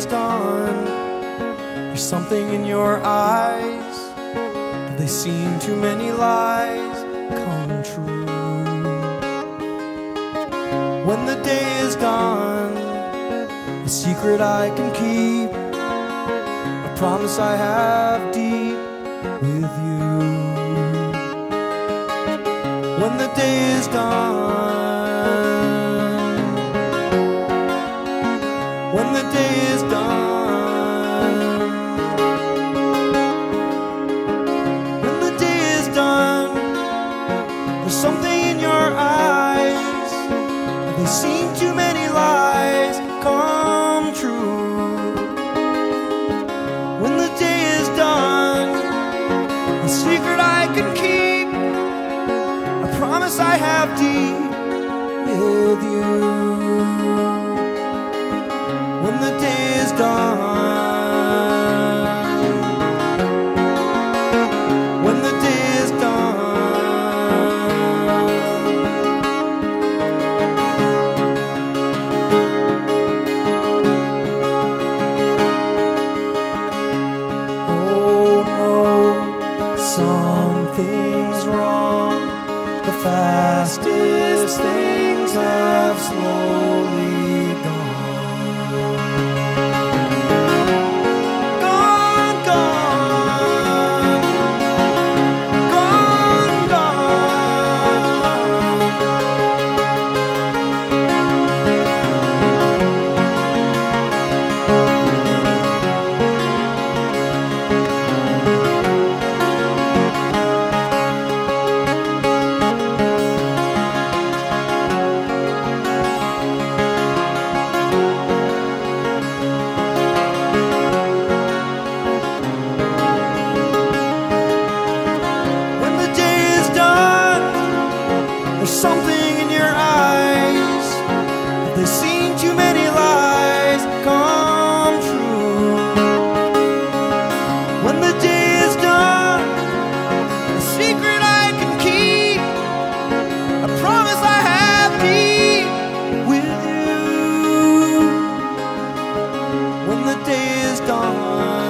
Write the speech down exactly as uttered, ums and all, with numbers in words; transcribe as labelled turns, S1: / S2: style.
S1: is done, there's something in your eyes. Do they seem too many lies come true? When the day is done, a secret I can keep, a promise I have deep with you. When the day is done, when the day is done, when the day is done, there's something in your eyes. They seem too many lies come true. When the day is done, a secret I can keep, a promise I have deep with you. When the day is done, when the day is done, oh no, something's wrong. The fastest things have slowly gone. Gone, gone, gone, gone. When the day is done, there's something in your eyes. There seem too many lies come true. When the day is done, a secret I can keep, a promise I have deep with you. When the day is done,